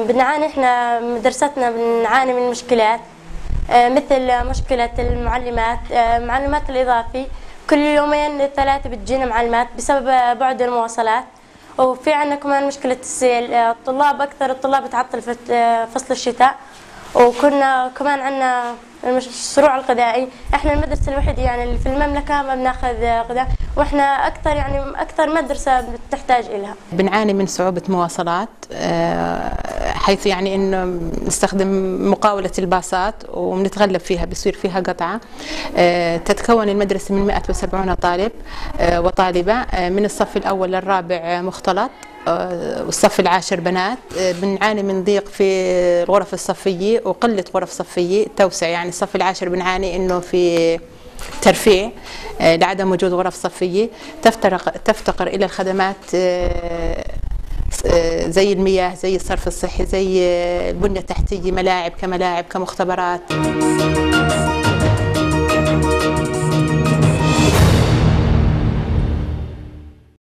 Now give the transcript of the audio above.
بنعاني احنا مدرستنا بنعاني من مشكلات، مثل مشكلة المعلمات، معلمات الإضافي كل يومين ثلاثة بتجينا معلمات بسبب بعد المواصلات. وفي عنا كمان مشكلة السيل، أكثر الطلاب تعطل في فصل الشتاء. وكنا كمان عنا الشروع الغذائي، احنا المدرسة الوحيدة يعني اللي في المملكة ما بناخذ غذاء، واحنا أكثر مدرسة بتحتاج إلها. بنعاني من صعوبة مواصلات، حيث يعني انه نستخدم مقاولة الباصات وبنتغلب فيها، بيصير فيها قطعة. تتكون المدرسة من 170 طالب وطالبة، من الصف الأول للرابع مختلط، والصف العاشر بنات. بنعاني من ضيق في الغرف الصفية وقلة غرف صفية توسع، يعني الصف العاشر بنعاني انه في ترفيع لعدم وجود غرف صفية. تفتقر إلى الخدمات زي المياه، زي الصرف الصحي، زي البنية التحتية، ملاعب كمختبرات.